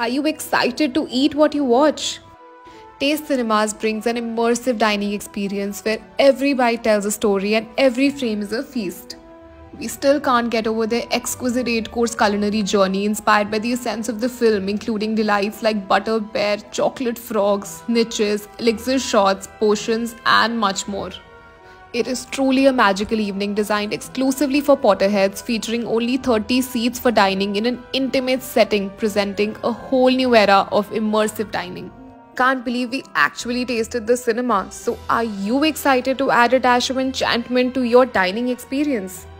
Are you excited to eat what you watch? Taste Cinemas brings an immersive dining experience where every bite tells a story and every frame is a feast. We still can't get over their exquisite 8-course culinary journey inspired by the essence of the film, including delights like butter bear, chocolate frogs, niches, elixir shots, potions, and much more. It is truly a magical evening designed exclusively for Potterheads, featuring only 30 seats for dining in an intimate setting, presenting a whole new era of immersive dining. Can't believe we actually tasted the cinema. So are you excited to add a dash of enchantment to your dining experience?